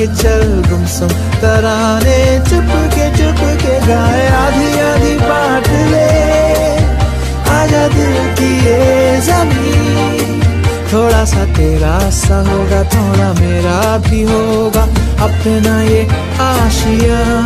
के चल गुमसुम तराने चुप के गाए, आधी आधी बांट ले आजा दिल की ये ज़मीन। थोड़ा सा तेरा सा होगा, थोड़ा मेरा भी होगा, अपना ये आशिया।